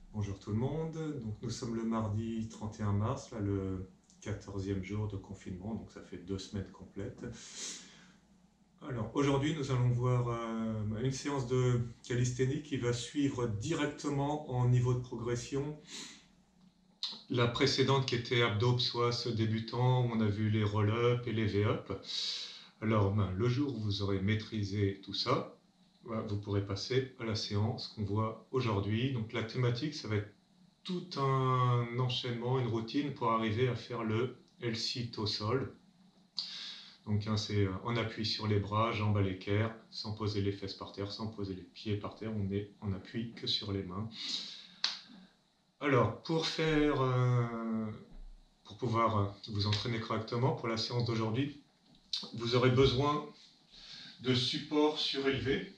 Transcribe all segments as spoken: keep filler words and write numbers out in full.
Bonjour tout le monde, donc nous sommes le mardi trente et un mars, là, le quatorzième jour de confinement, donc ça fait deux semaines complètes. Alors aujourd'hui nous allons voir euh, une séance de calisthénie qui va suivre directement en niveau de progression la précédente qui était abdos psoas débutant, où on a vu les roll-up et les V-up. Alors ben, le jour où vous aurez maîtrisé tout ça, vous pourrez passer à la séance qu'on voit aujourd'hui. Donc la thématique, ça va être tout un enchaînement, une routine pour arriver à faire le L sit au sol. Donc hein, c'est on appuie sur les bras, jambes à l'équerre, sans poser les fesses par terre, sans poser les pieds par terre, on est on appuie que sur les mains. Alors pour faire, euh, pour pouvoir vous entraîner correctement pour la séance d'aujourd'hui, vous aurez besoin de supports surélevés.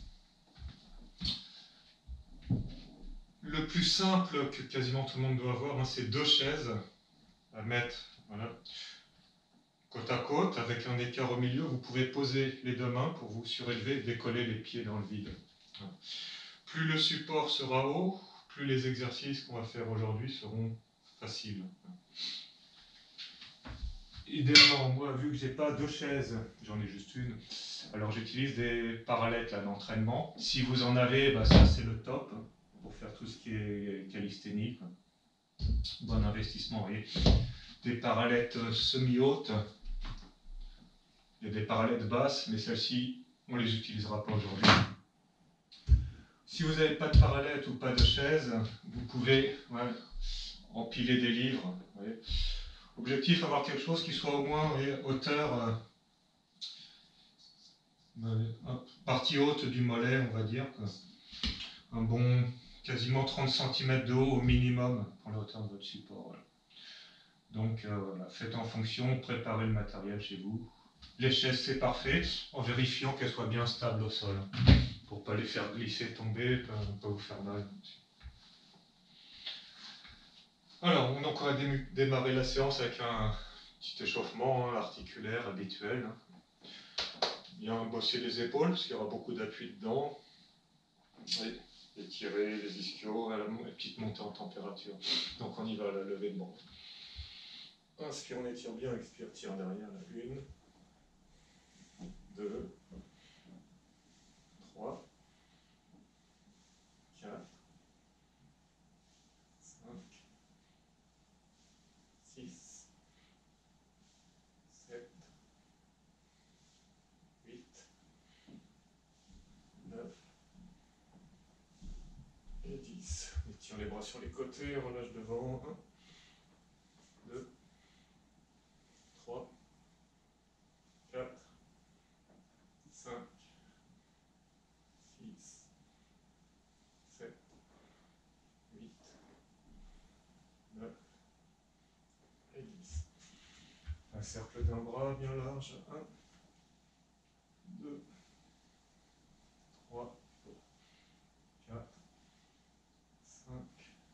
Le plus simple que quasiment tout le monde doit avoir, hein, c'est deux chaises à mettre, voilà, côte à côte, avec un écart au milieu. Vous pouvez poser les deux mains pour vous surélever et décoller les pieds dans le vide. Plus le support sera haut, plus les exercices qu'on va faire aujourd'hui seront faciles. Idéalement, moi, vu que j'ai pas deux chaises, j'en ai juste une, alors j'utilise des parallettes d'entraînement. Si vous en avez, bah, ça c'est le top pour faire tout ce qui est calisthénie. Bon investissement, voyez. Des parallettes semi-hautes. Il y a des parallettes basses, mais celles-ci, on ne les utilisera pas aujourd'hui. Si vous n'avez pas de parallette ou pas de chaise, vous pouvez ouais, empiler des livres. Voyez. Objectif, avoir quelque chose qui soit au moins voyez, hauteur, euh, partie haute du mollet, on va dire. Quoi. Un bon quasiment trente centimètres de haut au minimum pour la hauteur de votre support. Voilà. Donc euh, voilà, faites en fonction, préparez le matériel chez vous. Les chaises, c'est parfait, en vérifiant qu'elles soient bien stables au sol, pour ne pas les faire glisser, tomber, pas, pas vous faire mal. Alors, on va dé démarrer la séance avec un petit échauffement hein, articulaire habituel. Bien bosser les épaules, parce qu'il y aura beaucoup d'appui dedans. Et étirer les ischios, la petite montée en température. Donc on y va à la levée de bras. Inspire, on étire bien, expire, tire derrière, la une, deux, trois, quatre, cinq, six, sept, huit, neuf et dix. Étire les bras sur les côtés, relâche devant. un, deux, trois, quatre, cinq, six, sept, huit, neuf et dix. Un cercle d'un bras bien large. un, deux, trois, quatre, cinq,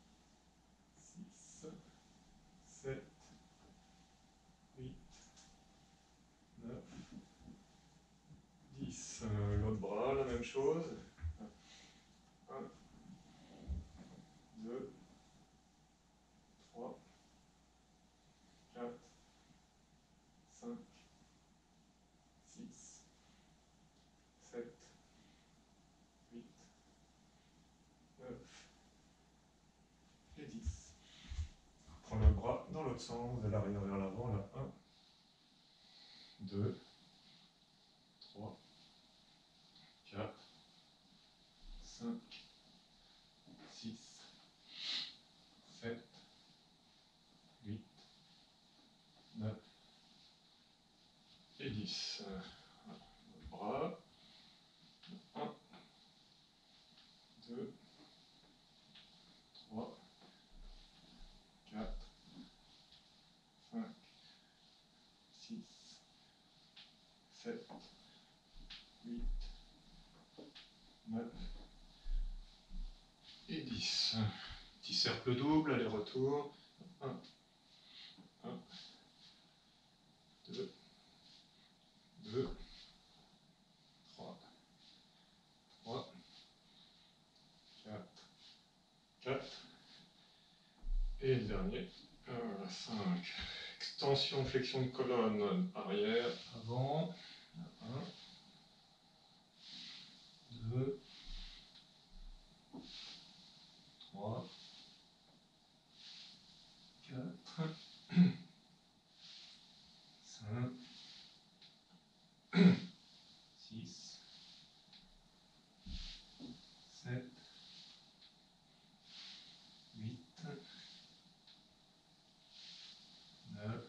six, sept, huit, neuf, dix. Euh, L'autre bras, la même chose. un, deux, trois, quatre, cinq, six, sept, huit, neuf et dix. On prend le bras dans l'autre sens, de l'arrière vers l'avant, là. un, deux, trois, quatre, cinq, six, sept, huit, neuf et dix. Le bras. un, deux, trois, quatre, cinq, six, sept, huit, neuf et dix. Petit cercle double, aller-retour. un, un, deux, deux, trois, trois, quatre, quatre, Et le dernier, voilà, cinq. Extension, flexion de colonne, arrière, avant. un, deux, trois, quatre, cinq, six, sept, huit, neuf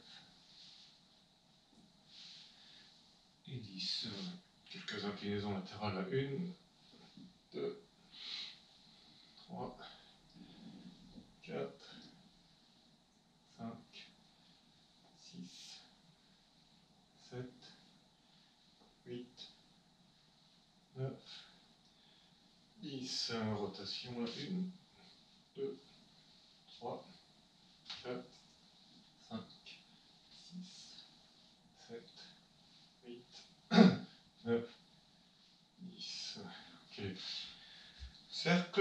et dix. Quelques inclinaisons latérales à une, deux, trois, quatre, cinq, six, sept, huit, neuf, dix. Rotation à une, deux, trois, quatre, cinq, six, sept, huit, neuf, dix. Ok. Cercle.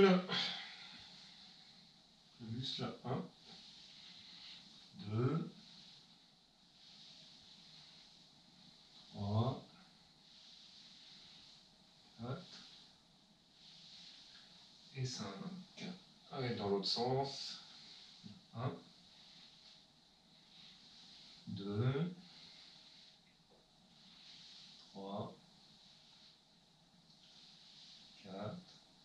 Le muscle un, deux, trois, quatre et cinq. Allez, dans l'autre sens. un, deux, trois, quatre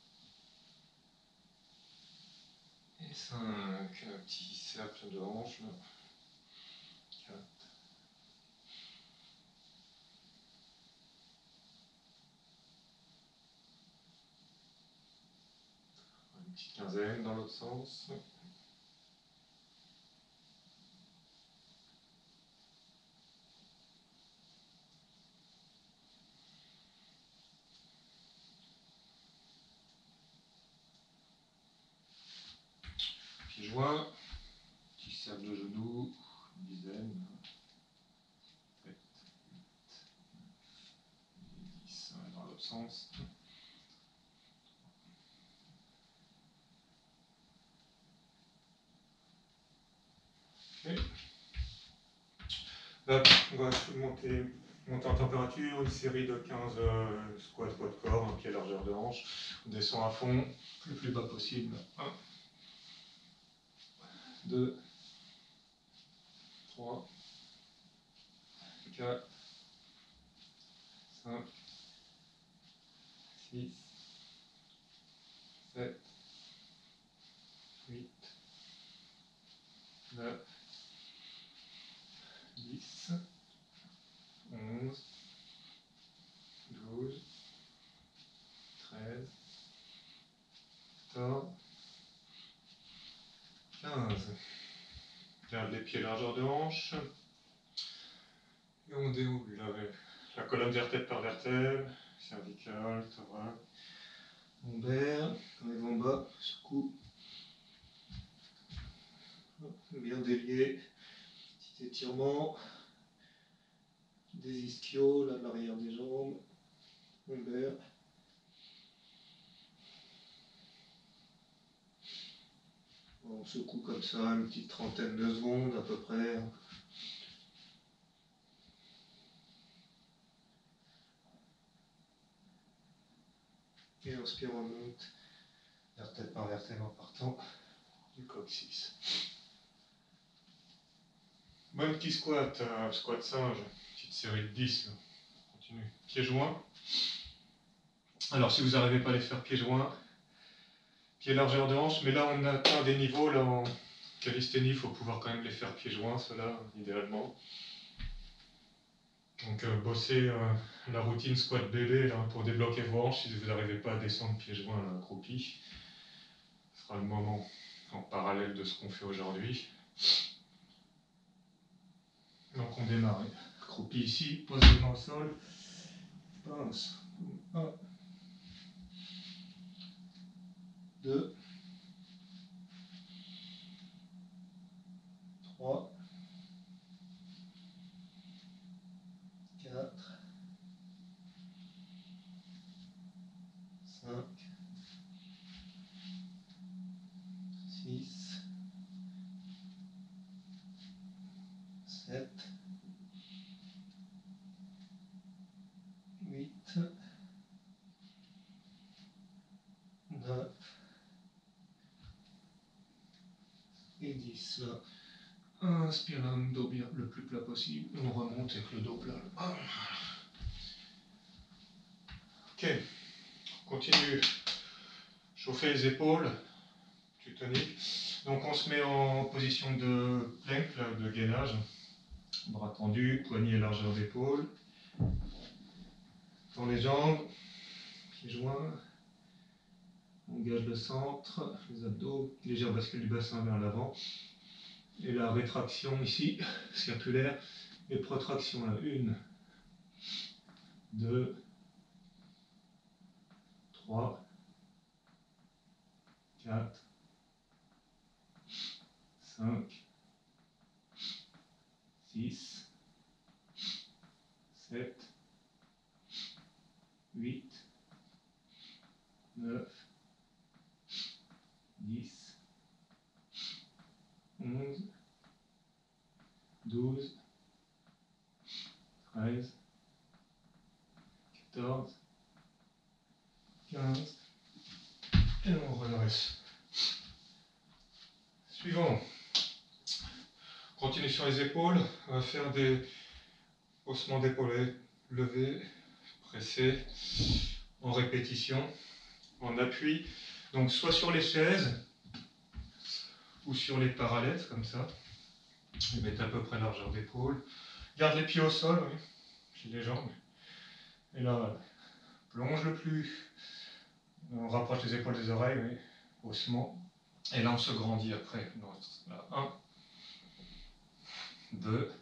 et cinq. Un petit cercle de hanche là. quatre. Une petite quinzaine dans l'autre sens. Pieds joints. Petit cercle de genoux. Une dizaine. sept, huit, neuf, dix. Dans l'autre sens. Okay. Là, on va monter, monter en température, une série de quinze euh, squats poids de corps, un pied largeur de hanche. On descend à fond, le plus bas possible. un, deux, trois, quatre, cinq, six, sept, huit, neuf, dix, onze, douze, treize, quatorze, quinze. Garde les pieds largeur de hanche. Et on déroule la, la colonne vertèbre par vertèbre, cervicale, thorax, lombaire, arrive en bas, secoue. Bien délié, petit étirement des ischios, là, l'arrière des jambes, lombaire. On secoue comme ça une petite trentaine de secondes à peu près. Et inspire, on monte, vertèbre par vertèbre en partant du coccyx. Bon petit squat, euh, squat singe, petite série de dix. Là. Continue. Pieds joints. Alors si vous n'arrivez pas à les faire pieds joints, pieds largeur de hanche, mais là on atteint des niveaux, là en calisthénie, il faut pouvoir quand même les faire pieds joints, ceux-là, idéalement. Donc euh, bossez euh, la routine squat bébé là, pour débloquer vos hanches si vous n'arrivez pas à descendre pieds joints là, accroupi. Ce sera le moment en parallèle de ce qu'on fait aujourd'hui. Donc on démarre. Accroupi ici, pose les mains au sol. Pince. un, deux, trois, quatre, cinq, six, neuf et dix. Là. Inspire le dos bien le plus plat possible. On remonte avec le dos plat. Ok. Continue. Chauffer les épaules. Tu toniques. Donc on se met en position de plank, là, de gainage. Bras tendus, poignets et largeur d'épaule. Dans les jambes, pieds joints. On gage le centre, les abdos, légère bascule du bassin vers l'avant. Et la rétraction ici, circulaire, et protraction là. Une, deux, trois, quatre, cinq, six, sept, huit, neuf, dix, onze, douze, treize, quatorze, quinze, et on redresse. Suivant. Continue sur les épaules, on va faire des haussements d'épaulés, levés, pressés, en répétition, en appui. Donc soit sur les chaises, ou sur les parallèles, comme ça. Je vais mettre à peu près largeur d'épaule. Garde les pieds au sol, oui, chez les jambes. Et là, plonge le plus. On rapproche les épaules des oreilles, oui, haussement. Et là, on se grandit après. Là, un, deux,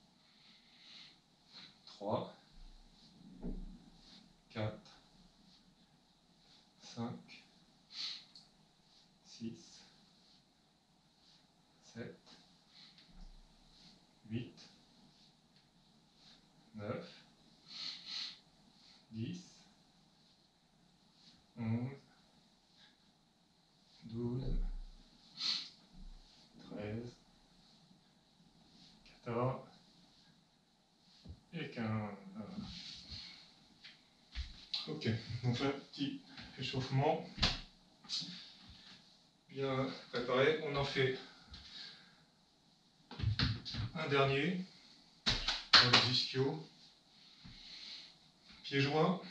trois, quatre, cinq, six, sept, huit, neuf, dix, onze, douze, treize, quatorze et quinze. Ok, donc là, petit échauffement bien préparé. On en fait un dernier dans les ischios. Pieds joints.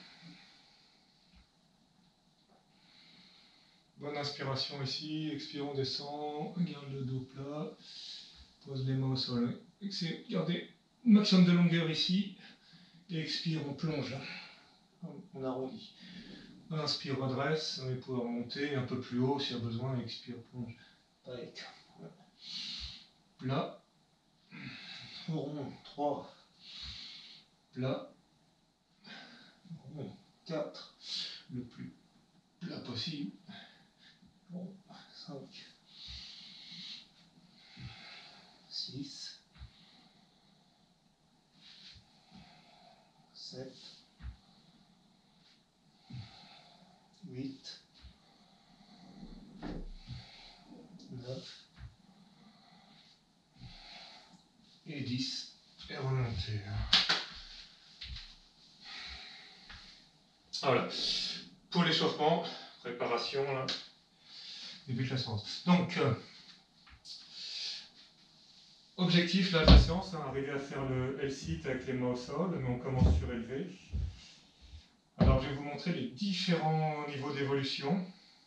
Bonne inspiration ici. Expire, on descend. Garde le dos plat. Pose les mains au sol. Gardez maximum de longueur ici. Et expire, on plonge. On arrondit. Inspire, redresse. On va pouvoir monter un peu plus haut s'il y a besoin. Expire, plonge. Plat. Rond. trois. Plat. Rond. quatre. Le plus plat possible. Rond. cinq. six. sept. huit. neuf. Et dix. Et remonter. Voilà. Pour l'échauffement, préparation, là, début de la séance. Donc, euh, objectif là, de la séance, hein, arriver à faire le L-sit avec les mains au sol, mais on commence surélevé. Alors, je vais vous montrer les différents niveaux d'évolution.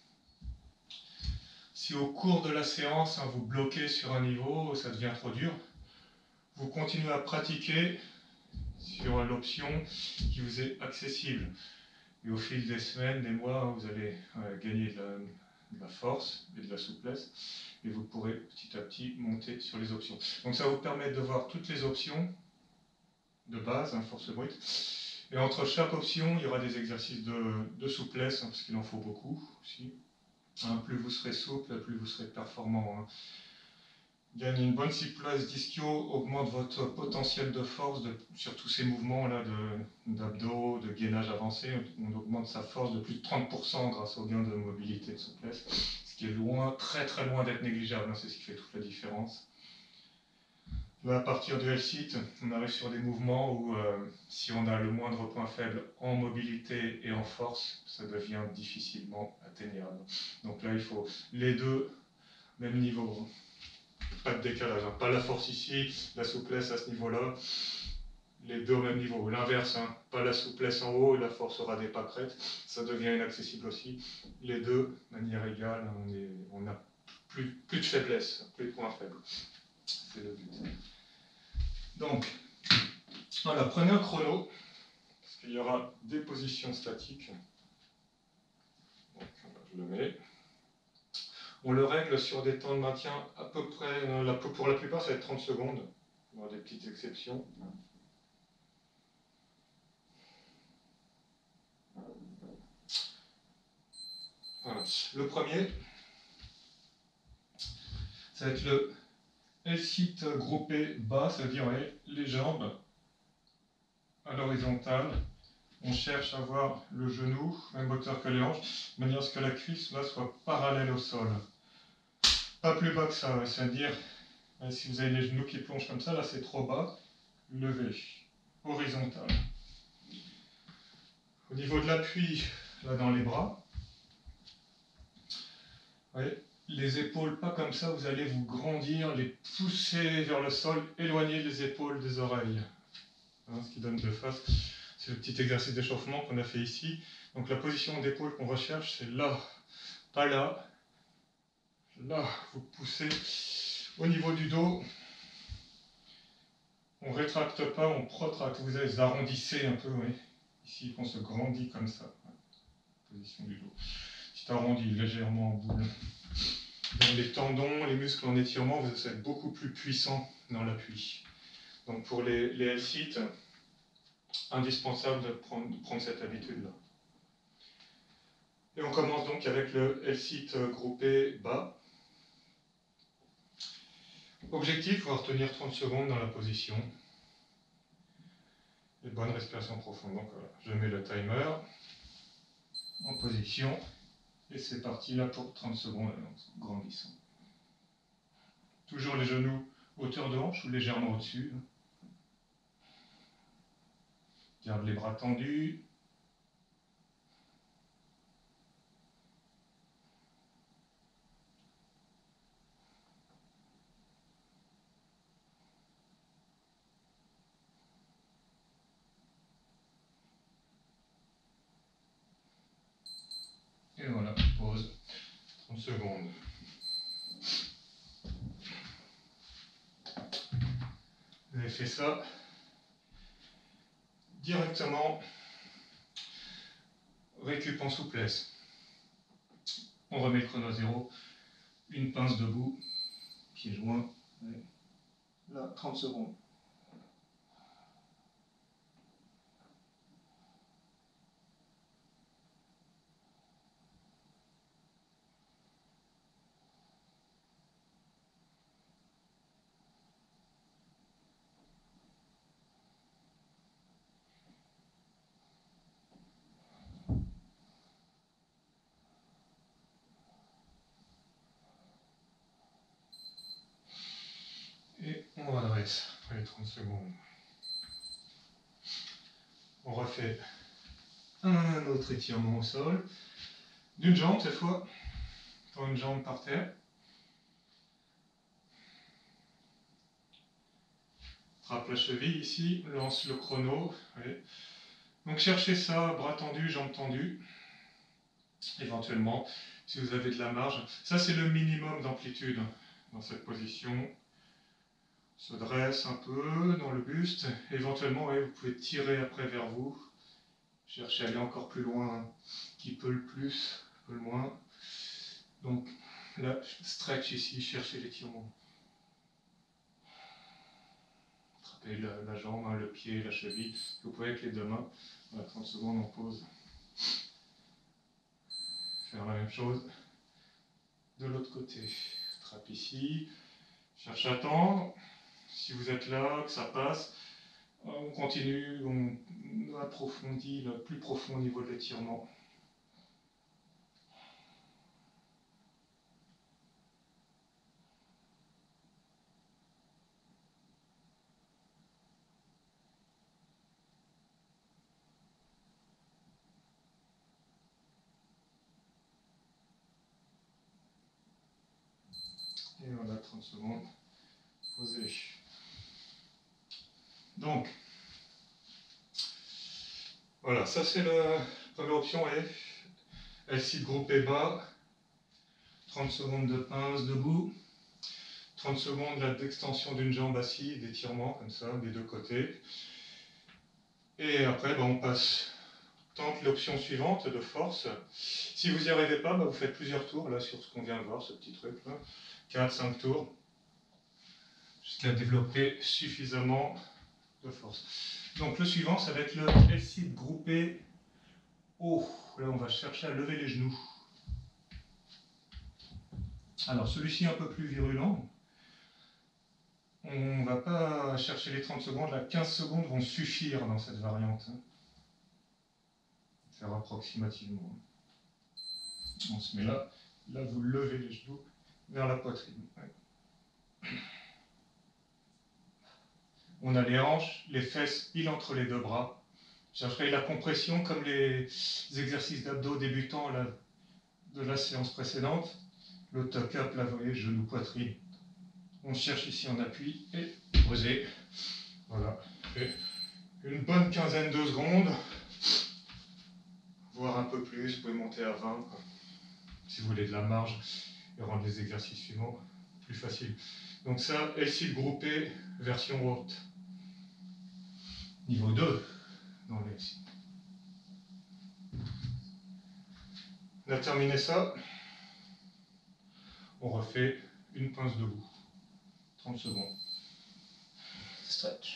Si au cours de la séance, hein, vous bloquez sur un niveau, ça devient trop dur, vous continuez à pratiquer sur l'option qui vous est accessible. Et au fil des semaines, des mois, vous allez euh, gagner de la, de la force et de la souplesse. Et vous pourrez petit à petit monter sur les options. Donc ça va vous permettre de voir toutes les options de base, hein, force brute. Et entre chaque option, il y aura des exercices de, de souplesse, hein, parce qu'il en faut beaucoup aussi. Hein, plus vous serez souple, plus vous serez performant. Hein. Gagner une bonne souplesse d'ischio augmente votre potentiel de force de, sur tous ces mouvements-là d'abdos, de, de gainage avancé. On augmente sa force de plus de trente pour cent grâce au gain de mobilité et de souplesse. Ce qui est loin, très très loin d'être négligeable. Hein, c'est ce qui fait toute la différence. Là, à partir du L-sit, on arrive sur des mouvements où euh, si on a le moindre point faible en mobilité et en force, ça devient difficilement atteignable. Donc là, il faut les deux, même niveau. Pas de décalage, hein. Pas la force ici, la souplesse à ce niveau-là. Les deux au même niveau. L'inverse, hein. Pas la souplesse en haut et la force aura des pâquerettes. Ça devient inaccessible aussi. Les deux, de manière égale, on, est, on a plus, plus de faiblesse, plus de points faibles. C'est le but. Donc, voilà, prenez un chrono, parce qu'il y aura des positions statiques. Donc, je le mets. On le règle sur des temps de maintien à peu près, pour la plupart, ça va être trente secondes. Il y aura des petites exceptions. Voilà. Le premier, ça va être le L-sit groupé bas, ça veut dire ouais, les jambes à l'horizontale. On cherche à avoir le genou, même hauteur que les hanches, de manière à ce que la cuisse là soit parallèle au sol. Pas plus bas que ça, ouais, c'est-à-dire si vous avez les genoux qui plongent comme ça, là c'est trop bas, levez, horizontal. Au niveau de l'appui, là dans les bras, voyez, les épaules pas comme ça, vous allez vous grandir, les pousser vers le sol, éloigner les épaules des oreilles. Hein, ce qui donne de face. C'est le petit exercice d'échauffement qu'on a fait ici. Donc la position d'épaule qu'on recherche, c'est là, pas là. Là, vous poussez au niveau du dos. On ne rétracte pas, on protracte. Vous les arrondissez un peu, oui. Ici, on se grandit comme ça. Position du dos. Petit arrondi, légèrement en boule. Dans les tendons, les muscles en étirement, vous êtes beaucoup plus puissant dans l'appui. Donc pour les, les L-sit, indispensable de prendre, de prendre cette habitude-là. Et on commence donc avec le L-sit groupé bas. Objectif, pouvoir tenir trente secondes dans la position. Et bonne respiration profonde. Donc voilà, je mets le timer en position. Et c'est parti là pour trente secondes, grandissant. Toujours les genoux hauteur de hanche ou légèrement au-dessus. Garde les bras tendus. Et voilà, pause. trente secondes. Vous avez fait ça directement. Récup en souplesse. On remet le chrono à zéro. Une pince debout. Pieds joints. Là, trente secondes. Et on redresse après les trente secondes. On refait un autre étirement au sol. D'une jambe cette fois. Pour une jambe par terre. Trappe la cheville ici, lance le chrono. Allez. Donc cherchez ça, bras tendus, jambes tendues. Éventuellement, si vous avez de la marge. Ça c'est le minimum d'amplitude dans cette position. Se dresse un peu dans le buste. Éventuellement, ouais, vous pouvez tirer après vers vous. Cherchez à aller encore plus loin. Qui peut le plus, peut le moins. Donc là, stretch ici, cherchez l'étirement. Attrapez la, la jambe, hein, le pied, la cheville. Vous pouvez avec les deux mains. Voilà, trente secondes en pause. Faire la même chose de l'autre côté. Trappe ici. Cherche à tendre. Si vous êtes là, que ça passe, on continue, on approfondit le plus profond au niveau de l'étirement. trente secondes. Posez. Donc, voilà, ça c'est la première option. L-sit groupé bas, trente secondes de pince debout, trente secondes d'extension d'une jambe assise, d'étirement comme ça, des deux côtés. Et après, ben, on passe, tente l'option suivante de force. Si vous n'y arrivez pas, ben, vous faites plusieurs tours, là, sur ce qu'on vient de voir, ce petit truc là. quatre cinq tours, jusqu'à développer suffisamment de force. Donc le suivant, ça va être le L-sit groupé haut. Là, on va chercher à lever les genoux. Alors, celui-ci est un peu plus virulent. On ne va pas chercher les trente secondes, là, quinze secondes vont suffire dans cette variante. Faire approximativement. On se met là, là vous levez les genoux vers la poitrine. Ouais. On a les hanches, les fesses pile entre les deux bras. Chercherez la compression comme les exercices d'abdos débutants là, de la séance précédente. Le tuck up, là, vous voyez, genou, poitrine. On cherche ici en appui et posé. Voilà. Et une bonne quinzaine de secondes, voire un peu plus. Vous pouvez monter à vingt, quoi, si vous voulez de la marge et rendre les exercices suivants plus faciles. Donc ça, L-sit groupé, version haute. Niveau deux dans l'L-sit. On a terminé ça. On refait une pince debout. trente secondes. Stretch.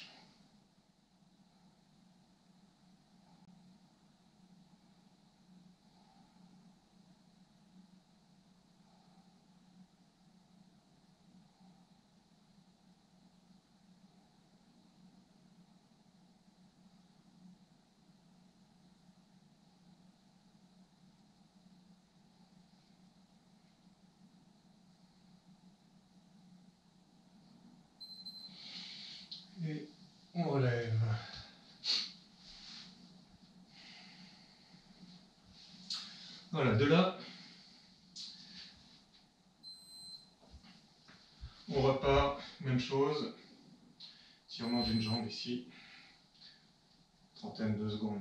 Et on relève. Voilà, de là, on repart, même chose, tirement d'une jambe ici, trentaine de secondes.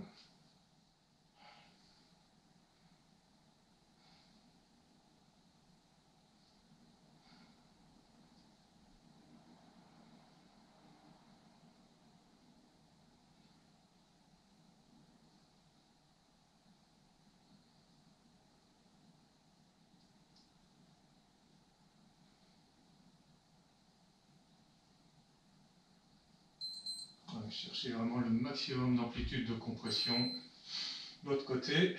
Cherchez vraiment le maximum d'amplitude de compression. L'autre côté,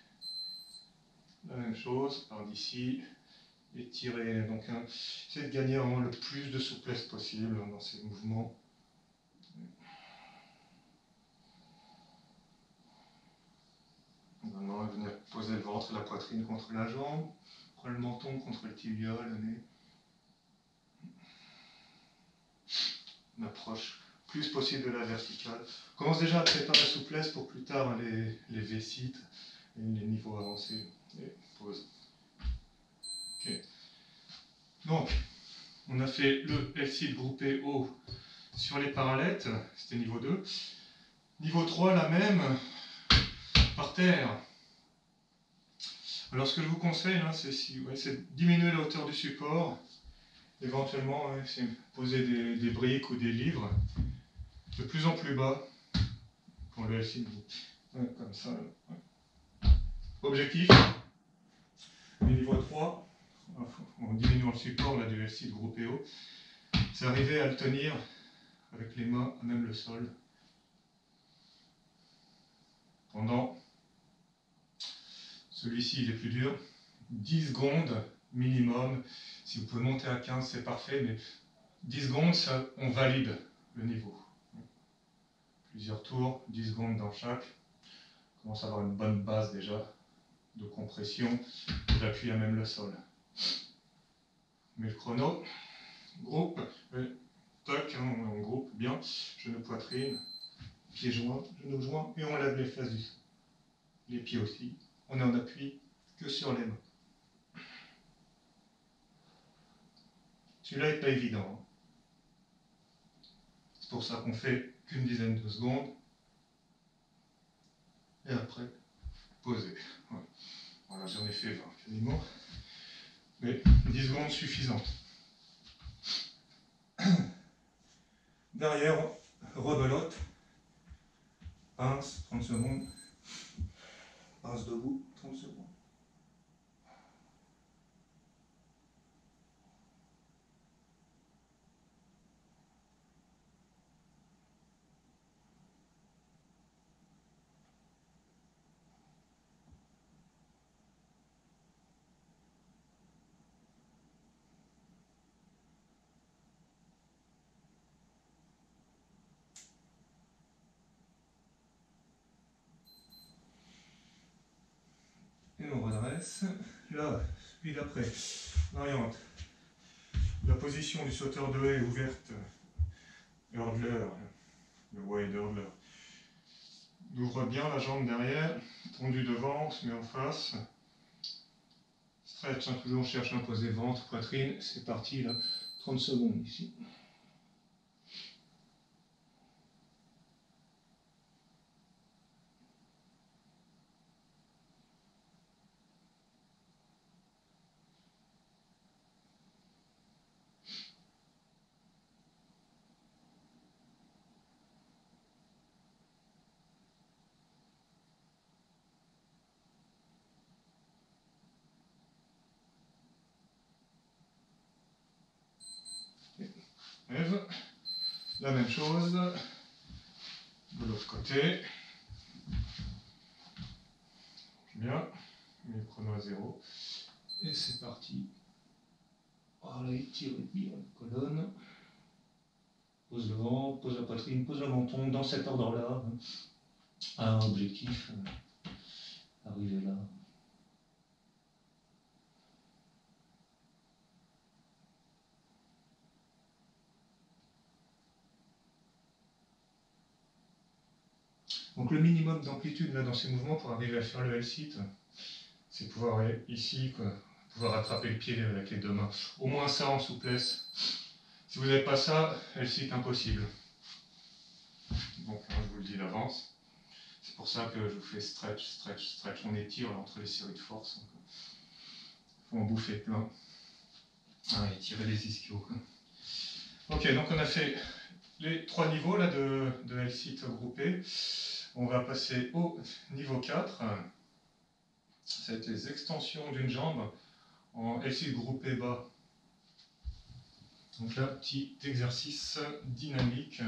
la même chose, par d'ici, étirer. Donc, hein, essayez de gagner vraiment le plus de souplesse possible dans ces mouvements. Maintenant, venez poser le ventre et la poitrine contre la jambe, prenez le menton contre le tibia, le nez. On approche plus possible de la verticale. On commence déjà à préparer la souplesse pour plus tard, hein, les, les V-sit et les niveaux avancés. Et pause. Ok. Donc, on a fait le L-sit groupé haut sur les parallettes, c'était niveau deux. Niveau trois, la même, par terre. Alors, ce que je vous conseille, hein, c'est si, ouais, de diminuer la hauteur du support. Éventuellement, ouais, c'est poser des, des briques ou des livres de plus en plus bas pour le L-sit ouais, comme ça. Ouais. Objectif, niveau trois, en diminuant le support là, du L-sit groupé haut, c'est arriver à le tenir avec les mains à même le sol pendant, celui-ci il est plus dur, dix secondes minimum. Si vous pouvez monter à quinze, c'est parfait, mais dix secondes, ça, on valide le niveau. Plusieurs tours, dix secondes dans chaque. On commence à avoir une bonne base déjà de compression, d'appui à même le sol. Mais le chrono, groupe, toc, hein, on groupe bien, genou poitrine, pieds joints, genoux joints, et on lève les fesses du sol. Les pieds aussi. On est en appui que sur les mains. Celui-là n'est pas évident. C'est pour ça qu'on fait qu'une dizaine de secondes. Et après, poser. Voilà, voilà j'en ai fait vingt quasiment. Mais dix secondes suffisantes. Derrière, rebelote. Pince, trente secondes. Pince debout, trente secondes. Et on redresse. Là, celui d'après, variante. La position du sauteur de haie est ouverte. Hurdler, le wide hurdler. On ouvre bien la jambe derrière, tendue devant, on se met en face. Stretch, hein, toujours on cherche à imposer ventre, poitrine. C'est parti là, trente secondes ici. Lève. La même chose de l'autre côté. Bien. Mais chrono à zéro. Et c'est parti. Voilà, étire bien la colonne. Pose le ventre, pose la poitrine, pose le menton dans cet ordre-là. Un objectif. Arriver là. Donc le minimum d'amplitude là dans ces mouvements pour arriver à faire le L-sit, c'est pouvoir aller ici, quoi, pouvoir attraper le pied avec les deux mains. Au moins ça en souplesse. Si vous n'avez pas ça, L-sit impossible. Donc hein, je vous le dis d'avance. C'est pour ça que je vous fais stretch, stretch, stretch. On étire là, entre les séries de force. Il faut en bouffer plein. Ah, étirer les ischios. Quoi. Ok, donc on a fait les trois niveaux là, de, de L-sit groupés. On va passer au niveau quatre. Ça va être les extensions d'une jambe en L-sit groupé bas. Donc là, petit exercice dynamique.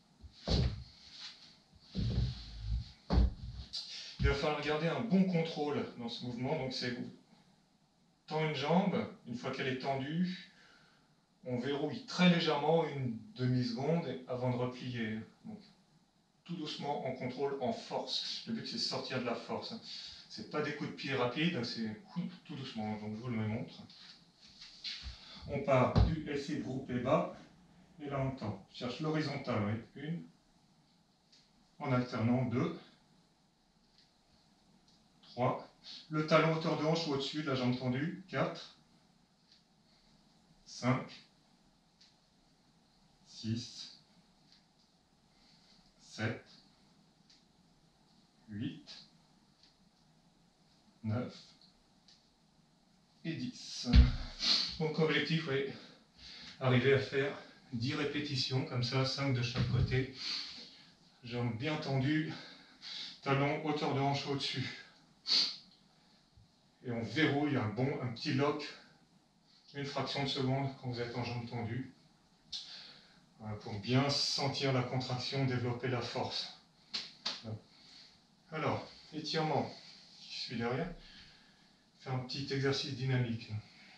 Il va falloir garder un bon contrôle dans ce mouvement. Donc c'est tend une jambe, une fois qu'elle est tendue, on verrouille très légèrement une demi-seconde avant de replier. Donc, tout doucement, on contrôle en force. Le but c'est de sortir de la force. C'est pas des coups de pied rapides, c'est tout doucement. Donc je vous le montre. On part du L-sit groupé bas et là on tend. Je cherche l'horizontale, oui. Une, en alternant deux, trois. Le talon hauteur de hanche ou au-dessus de la jambe tendue, quatre, cinq, six, sept, huit, neuf et dix. Donc objectif, oui, arriver à faire dix répétitions, comme ça, cinq de chaque côté. Jambes bien tendues, talon hauteur de hanche au-dessus. Et on verrouille un bon, un petit lock, une fraction de seconde quand vous êtes en jambes tendues. Voilà, pour bien sentir la contraction, développer la force. Alors, étirement, je suis derrière. Faire un petit exercice dynamique.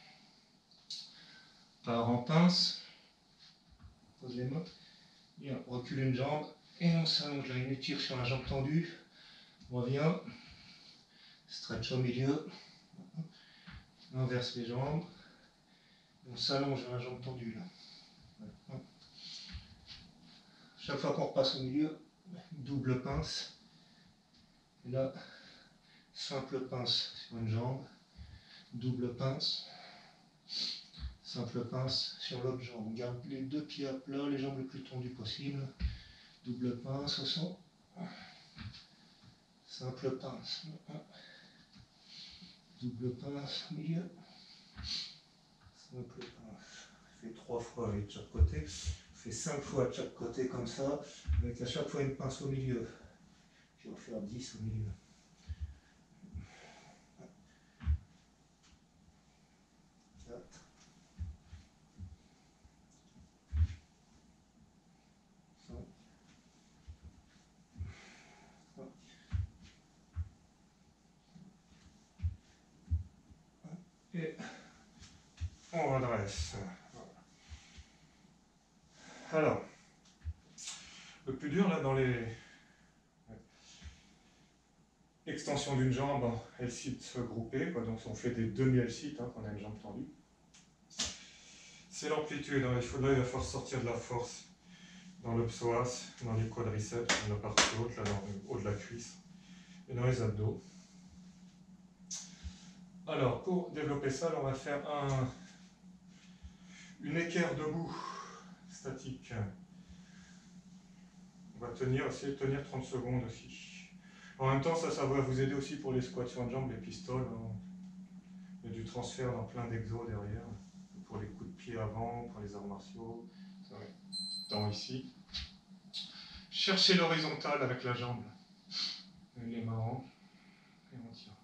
Part en pince. Pose les mains. Bien, on recule une jambe et on s'allonge là, une étire sur la jambe tendue. On revient. Stretch au milieu. On inverse les jambes. On s'allonge vers la jambe tendue là. Chaque fois qu'on repasse au milieu, double pince. Et là, simple pince sur une jambe, double pince, Simple pince sur l'autre jambe. On garde les deux pieds à plat, les jambes le plus tendues possible. Double pince au son. Simple pince. Double pince au milieu. Simple pince. On fait trois fois avec chaque côté. On fait cinq fois de chaque côté comme ça, avec à chaque fois une pince au milieu. Puis on va faire dix au milieu. Et on redresse. Alors, le plus dur là dans les extensions d'une jambe, L-sit groupée, quoi, donc on fait des demi-L-sit hein, quand on a une jambe tendue. C'est l'amplitude, hein, il faudrait la force sortir de la force dans le psoas, dans les quadriceps, dans la partie haute, là, dans le haut de la cuisse, et dans les abdos. Alors, pour développer ça, là, on va faire un, une équerre debout statique. On va tenir, essayer de tenir trente secondes aussi. En même temps, ça, ça va vous aider aussi pour les squats sur une jambe, les pistoles. Hein. Il y a du transfert dans plein d'exos derrière. Pour les coups de pied avant, pour les arts martiaux. Dans ici. Cherchez l'horizontale avec la jambe. Les mains en haut. Et on tire.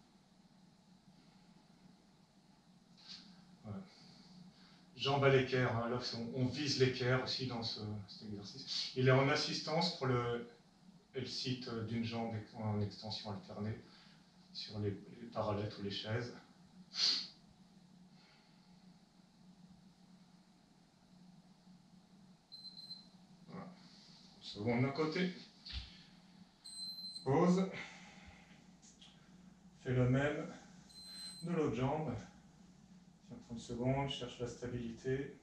Voilà. Jambes à l'équerre. Hein. Là, on, on vise l'équerre aussi dans ce, cet exercice. Il est en assistance pour le L-sit d'une jambe en extension alternée sur les, les parallettes ou les chaises. Voilà. Seconde d'un côté. Pause. Fais le même de l'autre jambe. Tiens trente secondes, cherche la stabilité.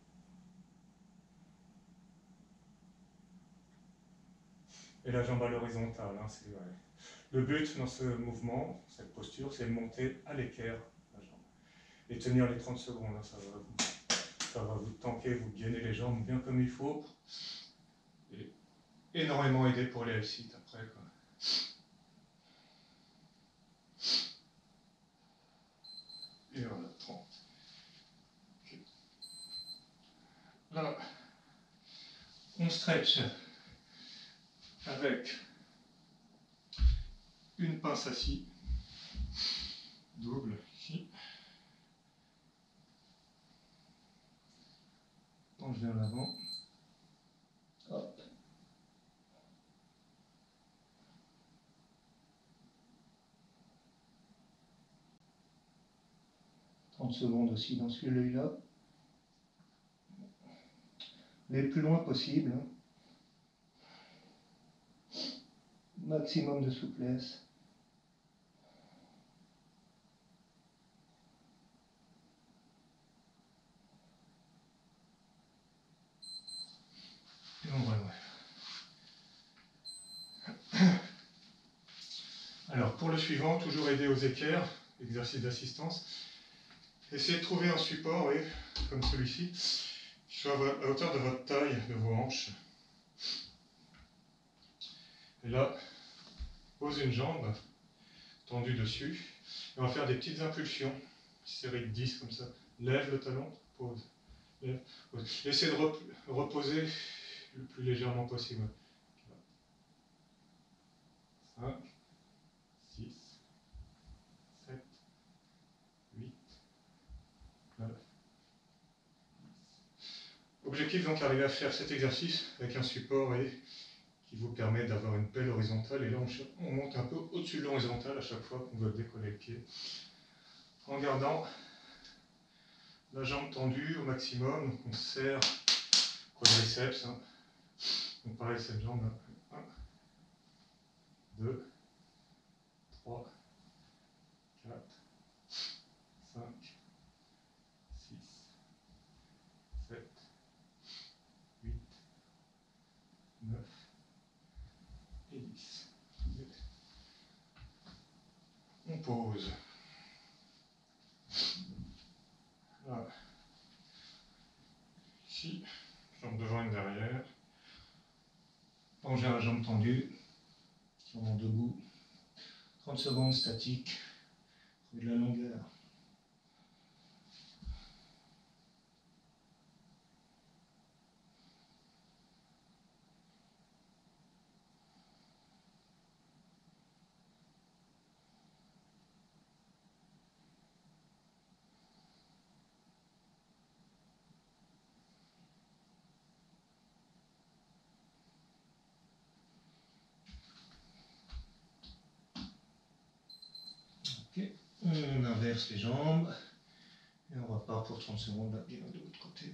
Et la jambe à l'horizontale. Hein, c'est, ouais. Le but dans ce mouvement, cette posture, c'est de monter à l'équerre la jambe. Et tenir les trente secondes. Hein, ça, va vous, ça va vous tanker, vous gainer les jambes bien comme il faut. Et énormément aider pour les L-sit après. Quoi. Et voilà, trente. Okay. Là, on stretch avec une pince à scie, double ici. On vient en avant. Hop. trente secondes aussi dans celui-là. Les plus loin possible. Maximum de souplesse. Et on va loin. Alors pour le suivant, toujours aider aux équerres, exercice d'assistance. Essayez de trouver un support, oui, comme celui-ci, qui soit à hauteur de votre taille, de vos hanches. Et là, pose une jambe tendue dessus. Et on va faire des petites impulsions, série de dix comme ça. Lève le talon, pose. Lève, pose. Essayez de rep reposer le plus légèrement possible. cinq, six, sept, huit, neuf, dix. Objectif donc arriver à faire cet exercice avec un support et qui vous permet d'avoir une pelle horizontale. Et là, on, on monte un peu au-dessus de l'horizontale à chaque fois qu'on veut décoller le pied. En gardant la jambe tendue au maximum. Donc on serre quadriceps. Hein. Donc pareil, cette jambe là. un, deux, trois, quatre, cinq, six, sept, huit, neuf et dix. On pose. Voilà. allongé à la jambe tendue, sûrement debout. trente secondes statique, trouver de la longueur. Ok, on inverse les jambes et on repart pour trente secondes là, bien de l'autre côté.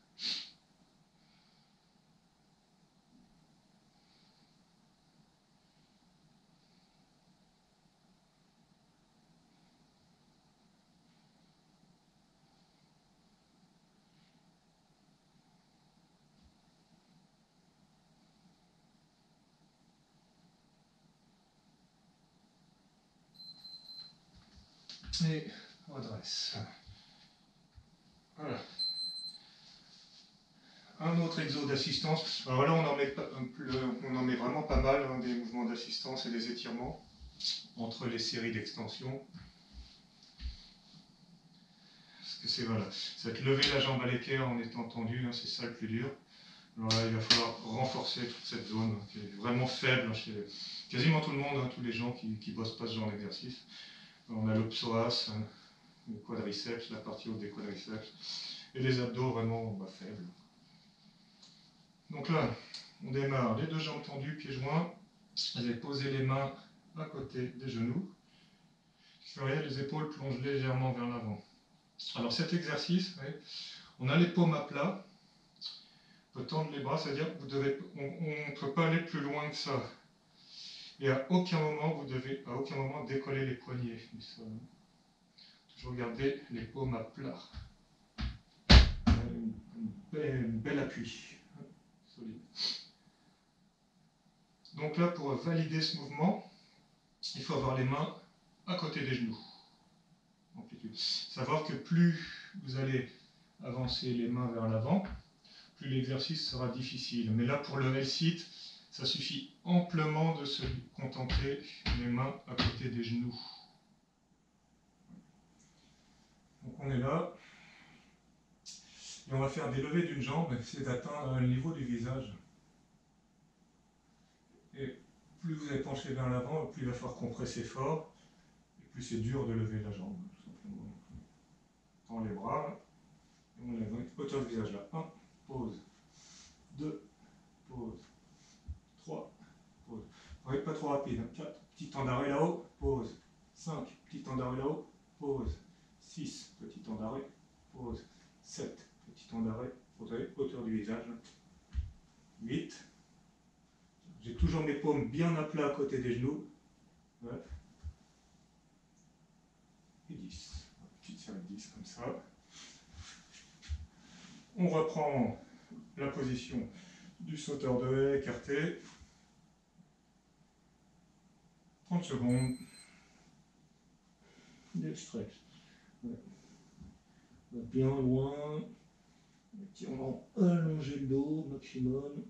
Et on redresse. Voilà. Un autre exo d'assistance. Alors là, on en met, pas, on en met vraiment pas mal, hein, des mouvements d'assistance et des étirements entre les séries d'extension. Parce que c'est voilà, c'est de lever la jambe à l'équerre en étant tendu, hein, c'est ça le plus dur. Alors là, il va falloir renforcer toute cette zone hein, qui est vraiment faible hein, chez quasiment tout le monde, hein, tous les gens qui ne bossent pas ce genre d'exercice. On a le psoas, hein, le quadriceps, la partie haute des quadriceps, et les abdos vraiment bah, faibles. Donc là, on démarre les deux jambes tendues, pieds joints. Vous allez poser les mains à côté des genoux. Voyez, les épaules plongent légèrement vers l'avant. Alors cet exercice, vous voyez, on a les paumes à plat. On peut tendre les bras, c'est-à-dire que vous devez, on ne peut pas aller plus loin que ça. Et à aucun moment, vous devez à aucun moment décoller les poignets du sol. Toujours garder les paumes à plat. Une, une belle, une belle appui. Solide. Donc là, pour valider ce mouvement, il faut avoir les mains à côté des genoux. Amplitude. Savoir que plus vous allez avancer les mains vers l'avant, plus l'exercice sera difficile. Mais là, pour le L-sit, ça suffit amplement de se contenter les mains à côté des genoux. Donc on est là. Et on va faire des levées d'une jambe, c'est d'atteindre le niveau du visage. Et plus vous allez pencher vers l'avant, plus il va falloir compresser fort, et plus c'est dur de lever la jambe, tout simplement. On tend les bras, et on lève hauteur du visage là. un, pause. deux, pause. trois, pause. Vous n'êtes pas trop rapide. quatre, petit temps d'arrêt là-haut, pause. cinq, petit temps d'arrêt là-haut, pause. six, petit temps d'arrêt, pause. sept, petit temps d'arrêt, pause. Hauteur du visage. huit. J'ai toujours mes paumes bien à plat à côté des genoux. neuf. Et dix. Petite série de dix comme ça. On reprend la position du sauteur de haie écarté. trente secondes. Des stretch. Ouais. On va bien loin. On va allonger le dos au maximum.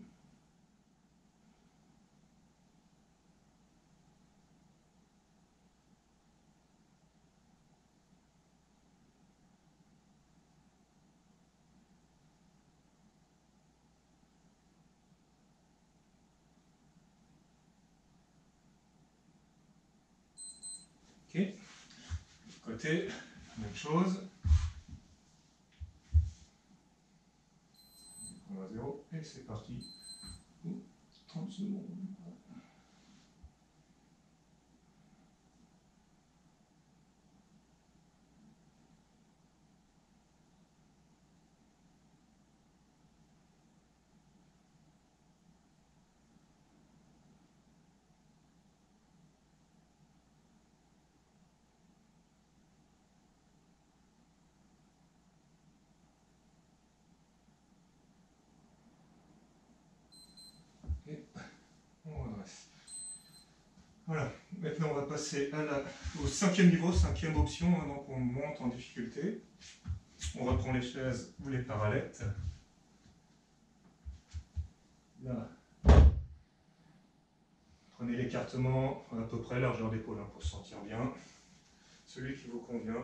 Ok, côté, même chose. On va à zéro et c'est parti. trente secondes. Et on redresse. Voilà, maintenant on va passer à la, au cinquième niveau, cinquième option, hein, donc on monte en difficulté. On reprend les chaises ou les parallettes. Là, Prenez l'écartement à peu près largeur d'épaule hein, pour se sentir bien. Celui qui vous convient.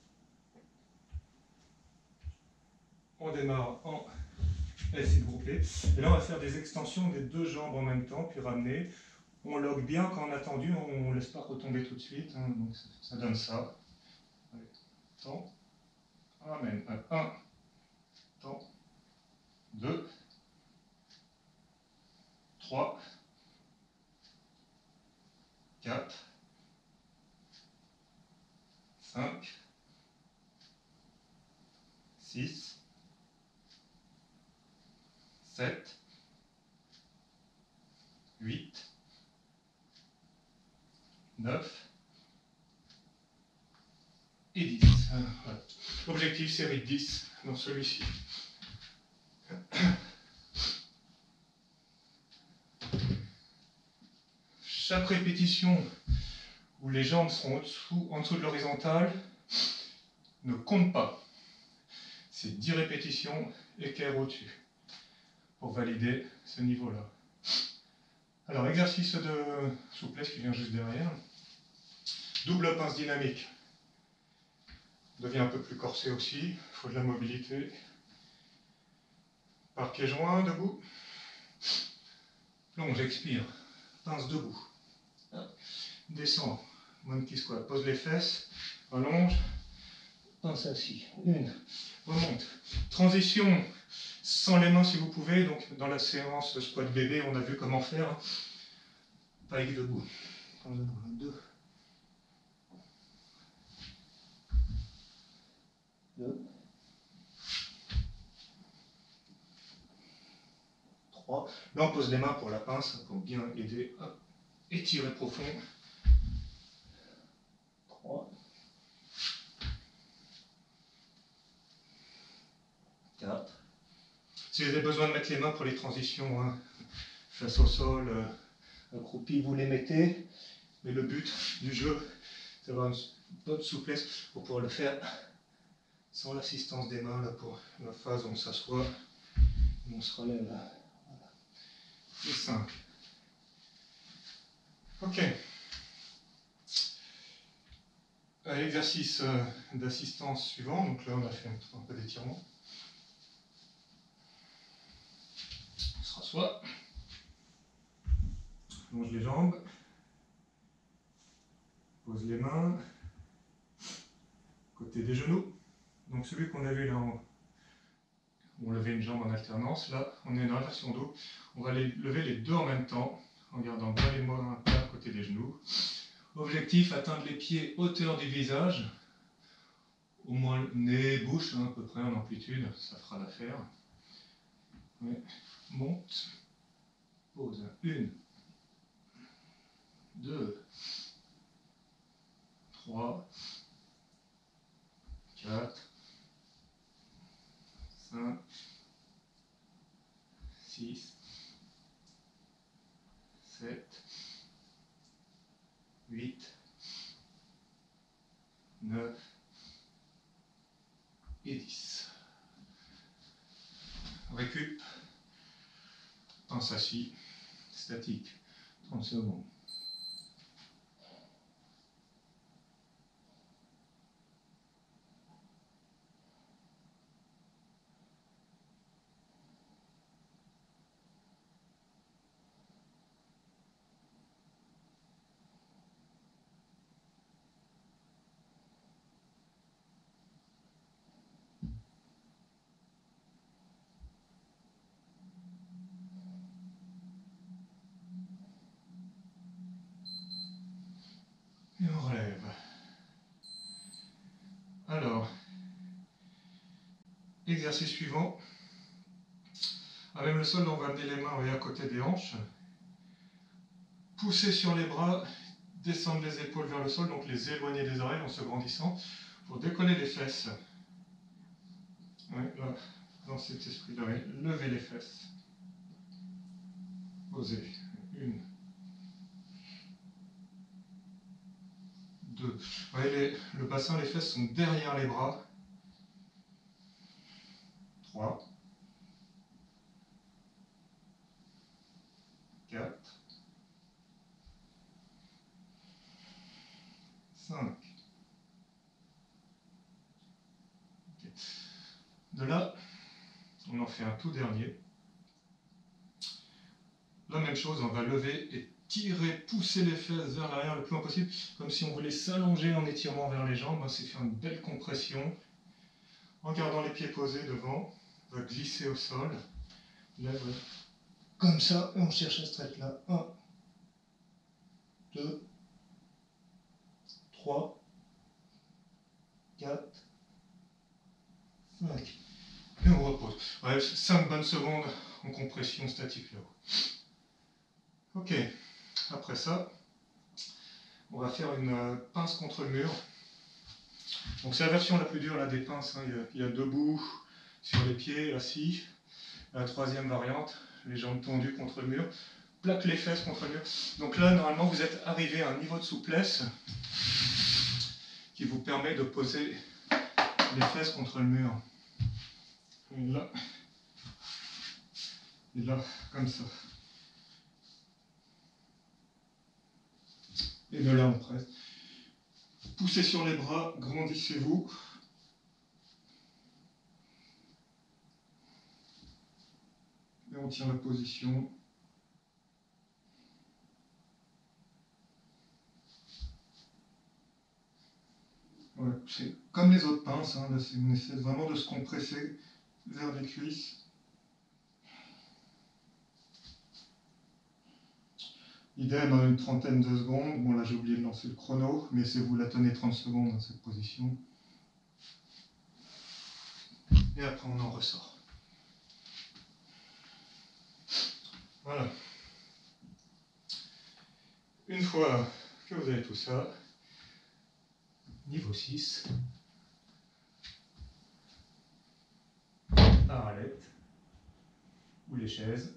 On démarre en S groupé. Et là, on va faire des extensions des deux jambes en même temps, puis ramener. On logue bien quand on a tendu, on ne laisse pas retomber tout de suite. Hein, donc ça, ça donne ça. Allez, temps. Amen. un, temps. deux, trois, quatre, cinq, six, sept, huit, neuf et dix. Voilà. Objectif série de dix dans celui-ci. Chaque répétition où les jambes seront en dessous, en dessous de l'horizontale ne compte pas. C'est dix répétitions équerre au-dessus pour valider ce niveau-là. Alors, exercice de souplesse qui vient juste derrière. Double pince dynamique. On devient un peu plus corsé aussi. Il faut de la mobilité. Parquet joint, debout. Plonge, expire. Pince debout. Descend. Monkey squat. Pose les fesses. Allonge. Pince assis. Une. Remonte. Transition sans les mains si vous pouvez. Donc dans la séance squat bébé, on a vu comment faire. Pike debout. Pince debout. Deux. Deux. Trois. Là on pose les mains pour la pince pour bien aider. Hop. Étirer profond. Trois. Quatre. Si vous avez besoin de mettre les mains pour les transitions, hein, face au sol, euh, accroupi, vous les mettez. Mais le but du jeu, c'est d'avoir une bonne souplesse pour pouvoir le faire sans l'assistance des mains là, pour la phase où on s'assoit, où on se relève. Voilà. Et cinq. Ok. L'exercice euh, d'assistance suivant. Donc là, on a fait un, un peu d'étirement. On se rassoit. Longe les jambes. Pose les mains. Côté des genoux. Donc celui qu'on a vu là, on, on levait une jambe en alternance. Là, on est dans la version dos. On va les, lever les deux en même temps, en gardant bien les mains à côté des genoux. Objectif, atteindre les pieds hauteur du visage. Au moins nez, bouche, hein, à peu près en amplitude, ça fera l'affaire. Ouais. Monte. Pose. Une. Deux. Trois. Quatre. Cinq. Six. Sept. Huit. Neuf. Et dix. Récup. Pince assis. Statique. trente secondes. Et on relève. Alors, exercice suivant. Avec le sol, on va amener les mains à côté des hanches. Pousser sur les bras, descendre les épaules vers le sol, donc les éloigner des oreilles en se grandissant, pour décoller les fesses. Ouais, là, dans cet esprit-là, levez les fesses. Posez. Une. Deux. Vous voyez, les, le bassin, les fesses sont derrière les bras. Trois. Quatre. cinq. Okay. De là, on en fait un tout dernier. La même chose, on va lever et tirer, pousser les fesses vers l'arrière le plus loin possible, comme si on voulait s'allonger en étirant vers les jambes. C'est faire une belle compression. En gardant les pieds posés devant, on va glisser au sol. Lève comme ça, et on cherche à stretch là. un, deux, trois, quatre, cinq. Et on repose. Bref, cinq bonnes secondes en compression statique là-haut. Ok, après ça, on va faire une euh, pince contre le mur. Donc c'est la version la plus dure là, des pinces. Hein. Il, y a, il y a debout, sur les pieds, assis. La troisième variante, les jambes tendues contre le mur. Plaque les fesses contre le mur. Donc là, normalement, vous êtes arrivé à un niveau de souplesse qui vous permet de poser les fesses contre le mur. Et là, et là, comme ça. Et de là, on presse. Poussez sur les bras, grandissez-vous. Et on tient la position. Ouais, c'est comme les autres pinces, hein, là, on essaie vraiment de se compresser vers les cuisses. Idem, à une trentaine de secondes. Bon, là j'ai oublié de lancer le chrono, mais c'est vous la tenez trente secondes dans cette position. Et après on en ressort. Voilà. Une fois que vous avez tout ça, niveau six, aralette, ou les chaises.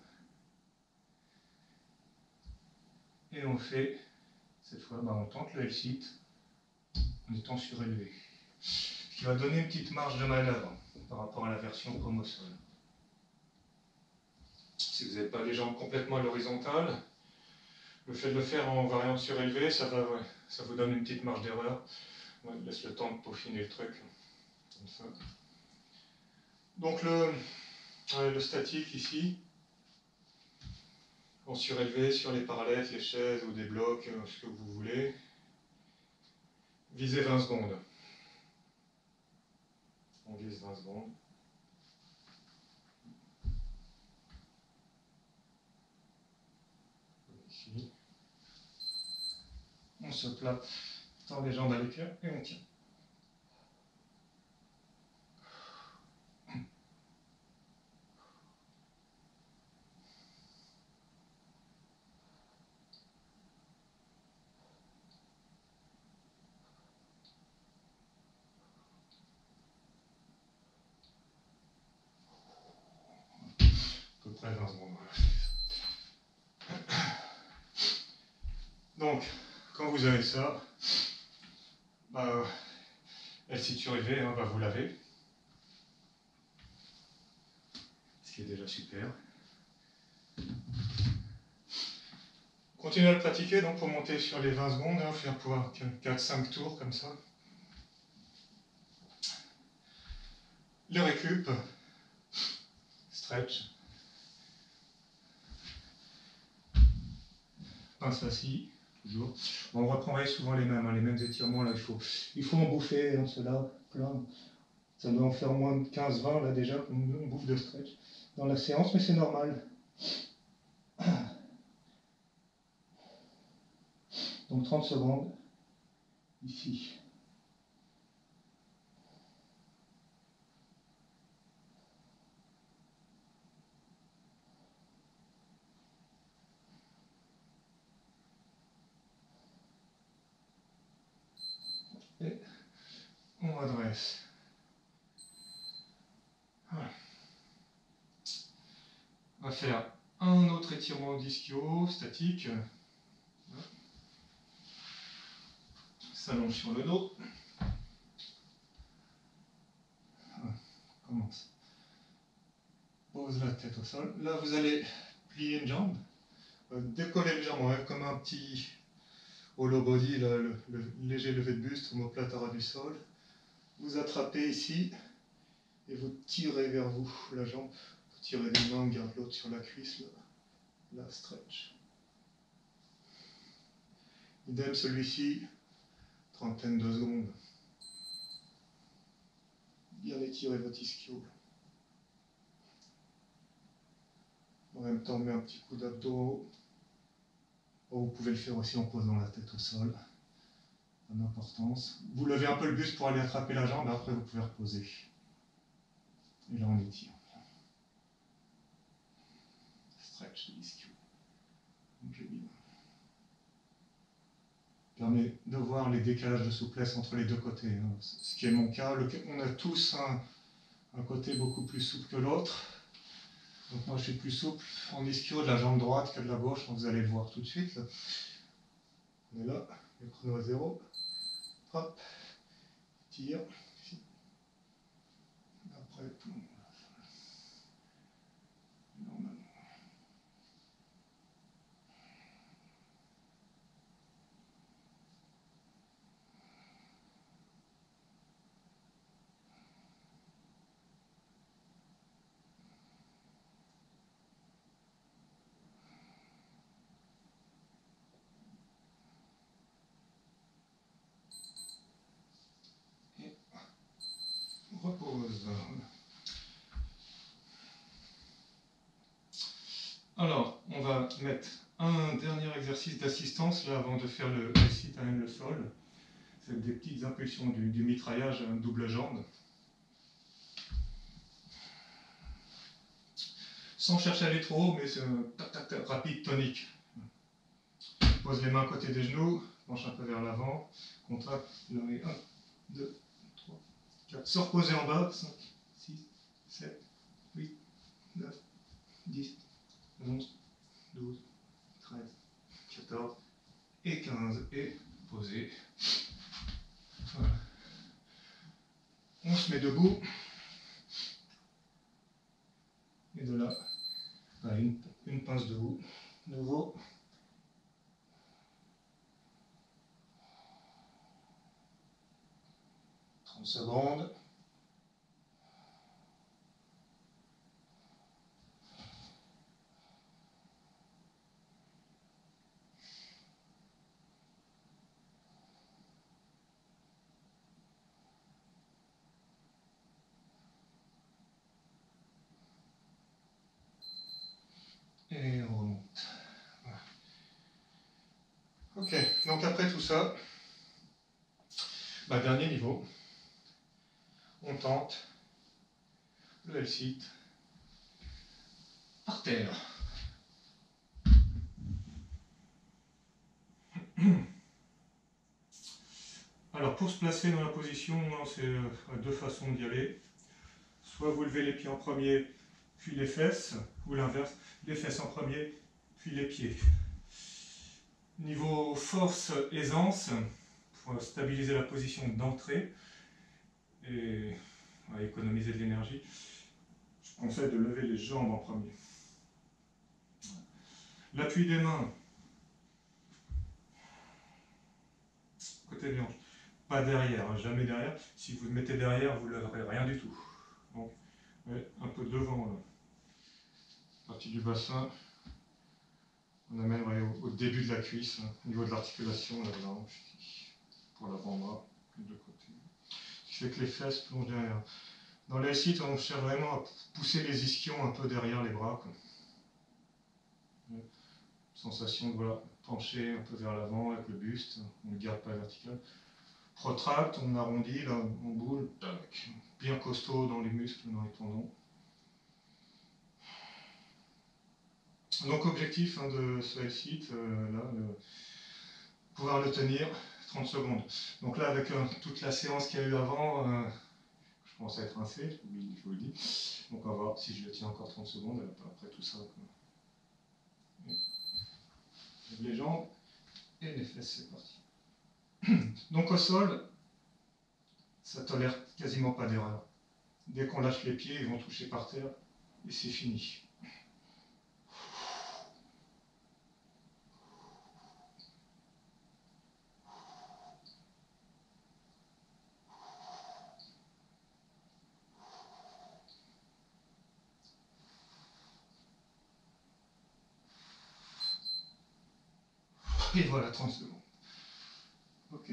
Et on fait, cette fois, bah, on tente le L-sit en étant surélevé. Ce qui va donner une petite marge de manœuvre par rapport à la version comme au sol. Si vous n'avez pas les jambes complètement à l'horizontale, le fait de le faire en variante surélevée, ça, va, ouais, ça vous donne une petite marge d'erreur. On laisse le temps de peaufiner le truc. Comme ça. Donc le, ouais, le statique ici, en surélevé sur les parallettes, les chaises ou des blocs, ce que vous voulez. Visez vingt secondes. On vise vingt secondes. Ici. On se place, tend les jambes à l'écart et on tient. À peu près vingt secondes. Donc, quand vous avez ça, bah, L-sit surélevé, on va vous laver. Ce qui est déjà super. Continuez à le pratiquer donc pour monter sur les vingt secondes, hein, faire pour quatre cinq tours comme ça. Le récup, stretch, pince assis, toujours. Bon, on reprendrait souvent les mêmes, hein, les mêmes étirements là, il faut, il faut en bouffer, hein, ceux-là, plein. Ça doit en faire moins de quinze vingt là déjà, on bouffe de stretch dans la séance, mais c'est normal. Donc trente secondes, ici. Et on redresse. Voilà. On va faire un autre étirement d'ischio, statique. S'allonge sur le dos. Voilà. Commence. Pose la tête au sol. Là, vous allez plier une jambe. Euh, décoller légèrement, hein, comme un petit... hollow body, le, le, le léger levé de buste, omoplate à ras du sol. Vous attrapez ici et vous tirez vers vous la jambe. Vous tirez des mains, on garde l'autre sur la cuisse, là, là stretch. Idem celui-ci, trentaine de secondes. Bien étirer votre ischio. En même temps, on met un petit coup d'abdos. Oh, vous pouvez le faire aussi en posant la tête au sol. Pas d'importance. Vous levez un peu le buste pour aller attraper la jambe, et après vous pouvez reposer. Et là, on étire. Stretch de l'ischio. Permet de voir les décalages de souplesse entre les deux côtés. Hein. Ce qui est mon cas. Le, on a tous un, un côté beaucoup plus souple que l'autre. Donc moi je suis plus souple en ischio de la jambe droite que de la gauche. Vous allez le voir tout de suite. Là. On est là. Le chrono à zéro. Hop. Tire. Après, tout. Normalement. Repose. Alors, on va mettre un dernier exercice d'assistance là avant de faire le sit à même le sol. C'est des petites impulsions du, du mitraillage à double jambe. Sans chercher à aller trop haut, mais c'est un tac tac tac rapide tonique. Pose les mains à côté des genoux, penche un peu vers l'avant, contracte, levez un, deux, trois, quatre, se reposer en bas, cinq, six, sept, huit, neuf, dix, onze, douze, treize, quatorze et quinze, et poser. Voilà. On se met debout, et de là, bah, une, une pince debout, nouveau. trente secondes. Et on remonte. Voilà. Ok, donc après tout ça, bah, dernier niveau, on tente le L-sit par terre. Alors pour se placer dans la position, c'est deux façons d'y aller. Soit vous levez les pieds en premier, puis les fesses, ou l'inverse, les fesses en premier, puis les pieds. Niveau force, aisance, pour stabiliser la position d'entrée et ouais, économiser de l'énergie, je conseille de lever les jambes en premier. L'appui des mains, côté des hanches, pas derrière, jamais derrière. Si vous le mettez derrière, vous ne lèverez rien du tout. Donc, ouais, un peu devant, là. Partie du bassin, on amène ouais, au, au début de la cuisse, hein, au niveau de l'articulation, la blanche, pour l'avant-bras, les deux côtés. Ce qui fait que les fesses plongent derrière. Dans les sites, on cherche vraiment à pousser les ischions un peu derrière les bras. Quoi. Ouais. Sensation de voilà, pencher un peu vers l'avant avec le buste, on ne le garde pas vertical. Protracte, on arrondit, là, on boule, tac, bien costaud dans les muscles, dans les tendons. Donc objectif hein, de ce L-sit, euh, là, le, pouvoir le tenir trente secondes. Donc là, avec euh, toute la séance qu'il y a eu avant, euh, je commence à être rincé, je vous le dis. Donc on va voir si je le tiens encore trente secondes, après tout ça. Les jambes et les fesses, c'est parti. Donc au sol, ça tolère quasiment pas d'erreur. Dès qu'on lâche les pieds, ils vont toucher par terre et c'est fini. Et voilà, trente secondes. Ok.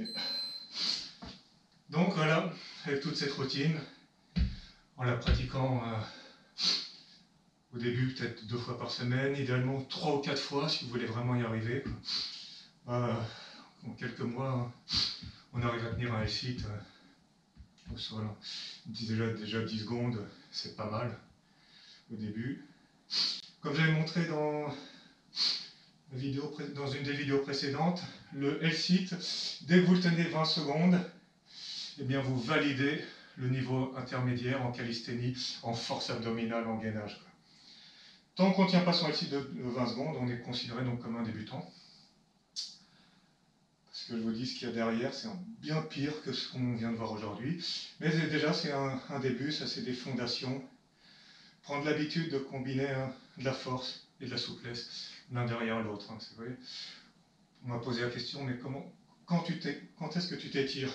Donc voilà, avec toute cette routine, en la pratiquant euh, au début peut-être deux fois par semaine, idéalement trois ou quatre fois si vous voulez vraiment y arriver. Euh, en quelques mois, on arrive à tenir un L-sit euh, au sol. Déjà, déjà dix secondes, c'est pas mal au début. Comme j'avais montré dans, la vidéo, dans une des vidéos précédentes, le L-sit, dès que vous le tenez vingt secondes, eh bien vous validez le niveau intermédiaire en calisthénie, en force abdominale, en gainage. Tant qu'on ne tient pas son L-sit de vingt secondes, on est considéré donc comme un débutant. Parce que je vous dis, ce qu'il y a derrière, c'est bien pire que ce qu'on vient de voir aujourd'hui. Mais déjà, c'est un, un début, ça c'est des fondations. Prendre l'habitude de combiner hein, de la force et de la souplesse, l'un derrière l'autre. Hein, vous voyez, on m'a posé la question, mais comment, quand, tu quand est-ce que tu t'étires?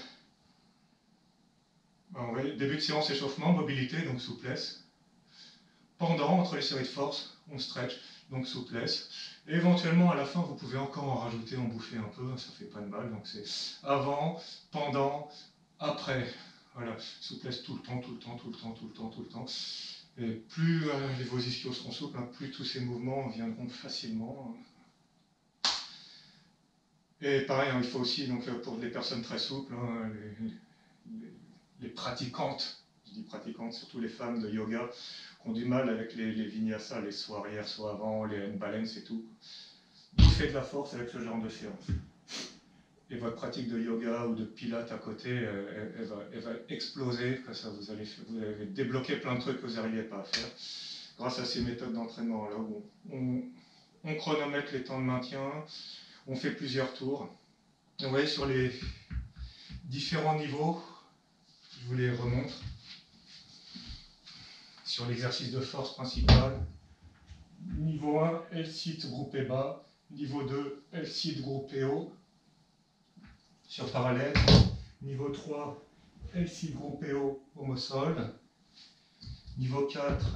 Ben, début de séance échauffement, mobilité, donc souplesse. Pendant, entre les séries de force, on stretch, donc souplesse. Et éventuellement, à la fin, vous pouvez encore en rajouter, en bouffer un peu, ça fait pas de mal. Donc c'est avant, pendant, après. Voilà, souplesse tout le temps, tout le temps, tout le temps, tout le temps, tout le temps. Et plus euh, les vos ischios seront souples, hein, plus tous ces mouvements viendront facilement. Et pareil, hein, il faut aussi, donc, pour les personnes très souples, hein, les, les, les pratiquantes, je dis pratiquantes, surtout les femmes de yoga, qui ont du mal avec les, les vinyasas, les soit arrière, soit avant, les hand balance et tout. Il fait de la force avec ce genre de séance. Et votre pratique de yoga ou de pilates à côté, elle, elle, va, elle va exploser, que ça, vous, allez, vous allez débloquer plein de trucs que vous n'arriviez pas à faire, grâce à ces méthodes d'entraînement-là, où on, on chronomètre les temps de maintien, on fait plusieurs tours. Et vous voyez, sur les différents niveaux, je vous les remontre, sur l'exercice de force principal, niveau un, L-sit groupé bas, niveau deux, L-sit groupé haut, sur parallèle, niveau trois, L-sit groupé haut, homo-sol, niveau quatre,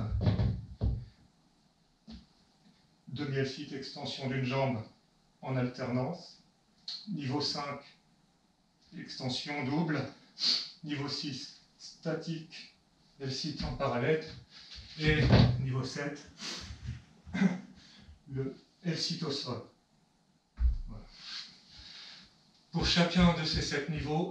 demi-L-sit, extension d'une jambe en alternance, niveau cinq, extension double, niveau six, statique, L-sit en parallèle, et niveau sept, le L-sit au sol. Voilà. Pour chacun de ces sept niveaux,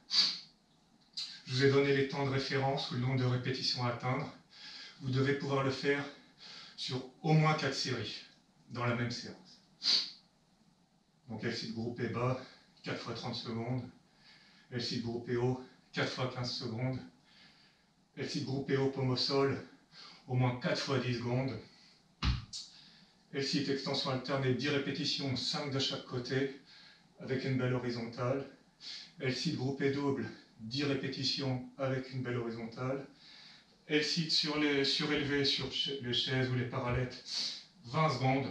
je vous ai donné les temps de référence ou le nombre de répétitions à atteindre. Vous devez pouvoir le faire sur au moins quatre séries dans la même séance. Donc L-sit groupé bas, quatre fois trente secondes. L-sit groupé haut, quatre fois quinze secondes. L-sit groupé haut, paume au sol, au moins quatre fois dix secondes. L-sit extension alternée, dix répétitions, cinq de chaque côté, avec une belle horizontale. L-sit groupé double, dix répétitions avec une belle horizontale. L-sit sur les surélevés, sur les chaises ou les parallèles, vingt secondes.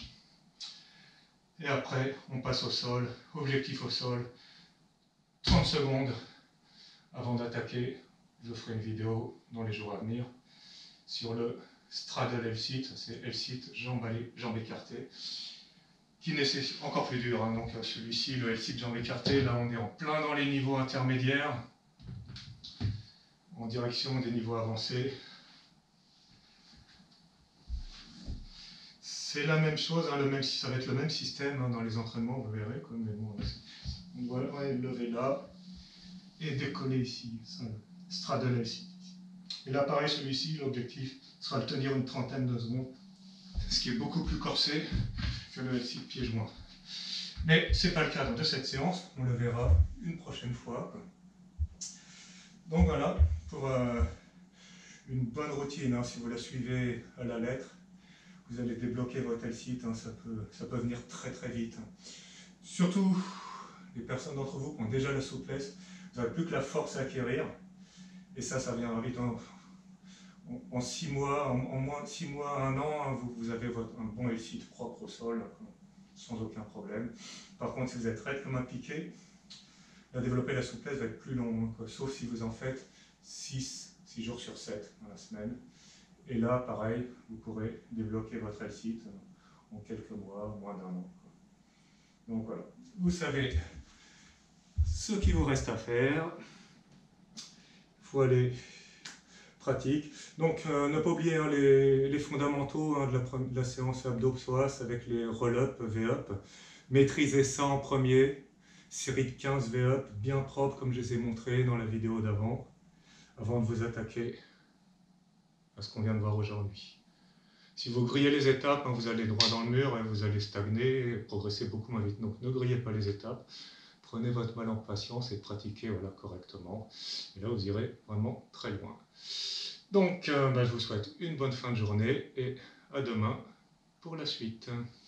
Et après, on passe au sol, objectif au sol, trente secondes avant d'attaquer. Je ferai une vidéo dans les jours à venir sur le straddle L-sit, c'est L-sit, jambes, jambes écartées, qui nécessite encore plus dur. Hein. Donc celui-ci, le L-sit, jambes écartées, là on est en plein dans les niveaux intermédiaires, en direction des niveaux avancés. C'est la même chose, hein, le même, ça va être le même système hein, dans les entraînements, vous verrez. Comme, mais bon, on doit ouais, lever là et décoller ici, ça, straddle L-sit. Et là, pareil, celui-ci, l'objectif sera de tenir une trentaine de secondes, ce qui est beaucoup plus corsé que le L-sit pied-joint. Mais ce n'est pas le cadre de cette séance, on le verra une prochaine fois. Donc voilà, pour euh, une bonne routine, hein, si vous la suivez à la lettre, vous allez débloquer votre L-sit, hein, ça, peut, ça peut venir très très vite. Hein. Surtout les personnes d'entre vous qui ont déjà la souplesse, vous n'avez plus que la force à acquérir, et ça, ça viendra vite. En, en, en six mois, en, en moins de six mois, un an, hein, vous, vous avez votre, un bon L-sit propre au sol, sans aucun problème. Par contre, si vous êtes raide comme un piquet, là, développer la souplesse va être plus long, quoi, sauf si vous en faites six jours sur sept dans la semaine. Et là, pareil, vous pourrez débloquer votre L-sit en quelques mois, moins d'un an. Donc voilà, vous savez ce qu'il vous reste à faire. Il faut aller pratique. Donc euh, ne pas oublier hein, les, les fondamentaux hein, de, la, de la séance abdo-psoas avec les roll-up, V-up. Maîtrisez ça en premier. Série de quinze V-up bien propres comme je les ai montrés dans la vidéo d'avant, avant de vous attaquer à ce qu'on vient de voir aujourd'hui. Si vous grillez les étapes, hein, vous allez droit dans le mur et vous allez stagner et progresser beaucoup moins vite. Donc ne grillez pas les étapes. Prenez votre mal en patience et pratiquez voilà, correctement. Et là, vous irez vraiment très loin. Donc, euh, bah, je vous souhaite une bonne fin de journée et à demain pour la suite.